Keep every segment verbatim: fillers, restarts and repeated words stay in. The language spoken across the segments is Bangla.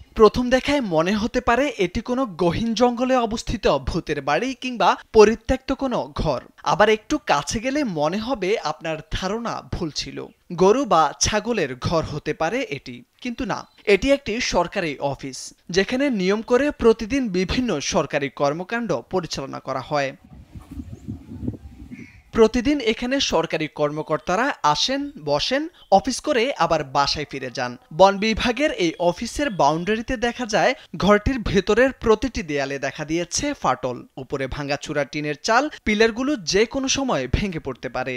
প্রথম দেখায় মনে হতে পারে এটি কোনো গহীন জঙ্গলে অবস্থিত ভূতের বাড়ি কিংবা পরিত্যক্ত কোনো ঘর। আবার একটু কাছে গেলে মনে হবে আপনার ধারণা ভুল ছিল, গরু বা ছাগলের ঘর হতে পারে এটি। কিন্তু না, এটি একটি সরকারি অফিস, যেখানে নিয়ম করে প্রতিদিন বিভিন্ন সরকারি কর্মকাণ্ড পরিচালনা করা হয়। প্রতিদিন এখানে সরকারি কর্মকর্তারা আসেন, বসেন, অফিস করে আবার বাসায় ফিরে যান। বন বিভাগের এই অফিসের বাউন্ডারিতে দেখা যায় ঘরটির ভেতরের প্রতিটি দেয়ালে দেখা দিয়েছে ফাটল, উপরে ভাঙাচুরা টিনের চাল, পিলারগুলো যে কোনো সময় ভেঙে পড়তে পারে।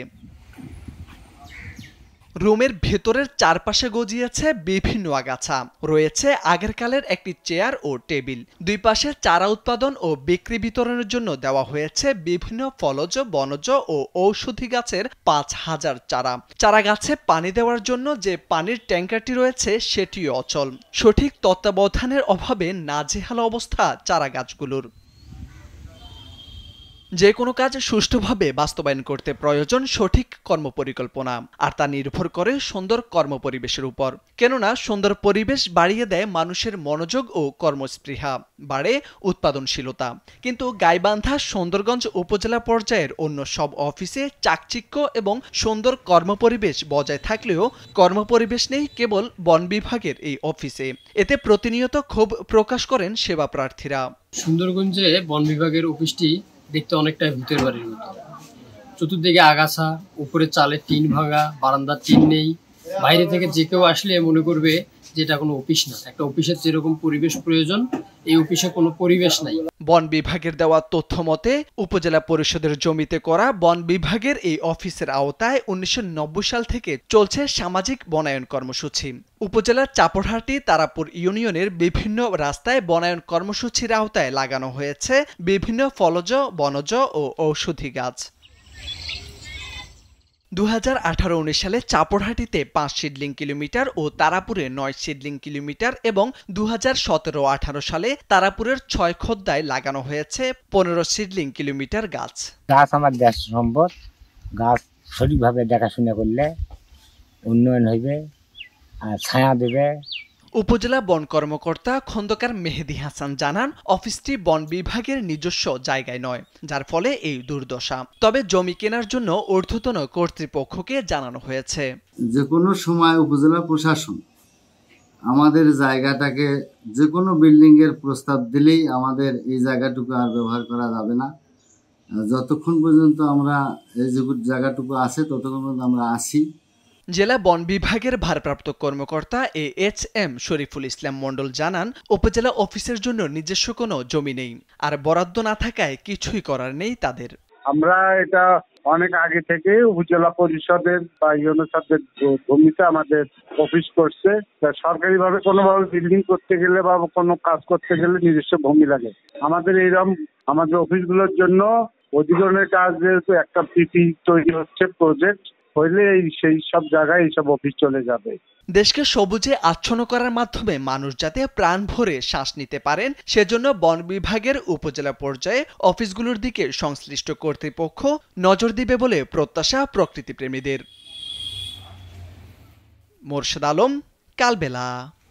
রুমের ভেতরের চারপাশে গজিয়েছে বিভিন্ন আগাছা, রয়েছে আগেরকালের একটি চেয়ার ও টেবিল। দুই পাশে চারা উৎপাদন ও বিক্রি বিতরণের জন্য দেওয়া হয়েছে বিভিন্ন ফলজ, বনজ ও ঔষধি গাছের পাঁচ হাজার চারা। চারা গাছে পানি দেওয়ার জন্য যে পানির ট্যাঙ্কারটি রয়েছে সেটিও অচল। সঠিক তত্ত্বাবধানের অভাবে নাজেহাল অবস্থা চারা গাছগুলোর। যে কোনো কাজ সুষ্ঠুভাবে বাস্তবায়ন করতে প্রয়োজন সঠিক কর্মপরিকল্পনা, আর তা নির্ভর করে সুন্দর কর্মপরিবেশের উপর। কেননা সুন্দর পরিবেশ বাড়িয়ে দেয় মানুষের মনোযোগ ও কর্মস্পৃহা, বাড়ে উৎপাদনশীলতা। কিন্তু গাইবান্ধা সুন্দরগঞ্জ উপজেলা পর্যায়ের অন্য সব অফিসে চাকচিক্য এবং সুন্দর কর্মপরিবেশ বজায় থাকলেও কর্মপরিবেশ নেই কেবল বন বিভাগের এই অফিসে। এতে প্রতিনিয়ত ক্ষোভ প্রকাশ করেন সেবা প্রার্থীরা। সুন্দরগঞ্জে বন বিভাগের অফিসটি দেখতে অনেকটাই ভূতের বাড়ির মতো। চতুর্দিকে আগাছা, উপরে চালের টিন ভাঙা, বারান্দার টিন নেই। বাইরে থেকে যে কেউ আসলে মনে করবে যে এটা কোনো অফিস না। একটা অফিসের যেরকম পরিবেশ প্রয়োজন, এই অফিসে কোনো পরিবেশ নাই। বন বিভাগের দেওয়া তথ্য মতে উপজেলা পরিষদের জমিতে করা বন বিভাগের এই অফিসের আওতায় উনিশশো নব্বই সাল থেকে চলছে সামাজিক বনায়ন কর্মসূচি। উপজেলার চাপড়হাটি, তারাপুর ইউনিয়নের বিভিন্ন রাস্তায় বনায়ন কর্মসূচির আওতায় লাগানো হয়েছে বিভিন্ন ফলজ, বনজ ও ঔষধি গাছ। দু হাজার আঠারো উনিশ সালে চাপড়হাটিতে পাঁচ সিডলিং কিলোমিটার ও তারাপুরে নয় সিডলিং কিলোমিটার এবং দু হাজার সতেরো আঠারো সালে তারাপুরের ছয় খোদ্দায় লাগানো হয়েছে পনেরো সিডলিং কিলোমিটার গাছ। গাছ আমার দেশ সম্পদ, গাছ সঠিকভাবে দেখাশোনা করলে উন্নয়ন হইবে আর ছায়া দেবে। উপজেলা বন কর্মকর্তা খন্দকার মেহেদি হাসান জানান, অফিসটি বন বিভাগের নিজস্ব জায়গায় নয়, যার ফলে এই দুর্দশা। তবে জমি কেনার জন্য ঊর্ধ্বতন কর্তৃপক্ষকে জানানো হয়েছে। যে কোনো সময় উপজেলা প্রশাসন আমাদের জায়গাটাকে যে কোনো বিল্ডিং এর প্রস্তাব দিলেই আমাদের এই জায়গাটুকু আর ব্যবহার করা যাবে না। যতক্ষণ পর্যন্ত আমরা এই যে জায়গাটুকু আছে ততক্ষণ পর্যন্ত আমরা আসি। জেলা বন বিভাগের ভারপ্রাপ্ত কর্মকর্তা A H M Shariful Islam Mondal জানান, উপজেলা অফিসের জন্য নিজস্ব কোনো জমি নেই, আর বরাদ্দ না থাকায় কিছুই করার নেই তাদের। আমরা এটা অনেক আগে থেকে উপজেলা পরিষদের বা ইউনিসেফের জমিতে আমাদের অফিস করছে। সরকারিভাবে কোনোভাবে বিল্ডিং করতে গেলে বা কোনো কাজ করতে গেলে নিজস্ব ভূমি লাগে। আমাদের এইরকম আমাদের অফিসগুলোর জন্য অধিগ্রহণের কাজ যেহেতু একটা পিপি তৈরি হচ্ছে, প্রজেক্ট হইলে সেই সব জায়গায় এইসব অফিস চলে যাবে। দেশকে সবুজে আচ্ছন্ন করার মাধ্যমে মানুষ যাতে প্রাণ ভরে শ্বাস নিতে পারেন, সেজন্য বন বিভাগের উপজেলা পর্যায়ে অফিসগুলোর দিকে সংশ্লিষ্ট কর্তৃপক্ষ নজর দিবে বলে প্রত্যাশা প্রকৃতিপ্রেমীদের। মোরশেদ আলম, কালবেলা।